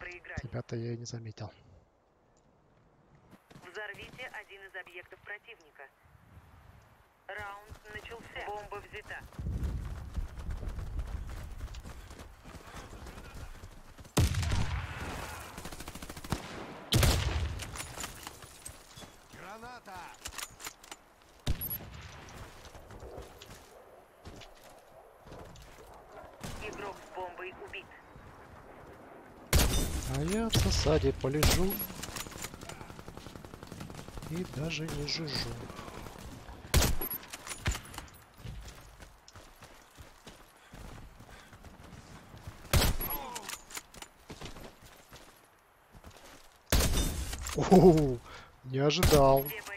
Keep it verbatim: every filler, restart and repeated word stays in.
проиграли. Тебя-то я и не заметил. Взорвите один из объектов противника. Раунд начался. Бомба взята. Граната! Игрок с бомбой убит. А я в засаде полежу. И даже не жужжу. О, не ожидал. Все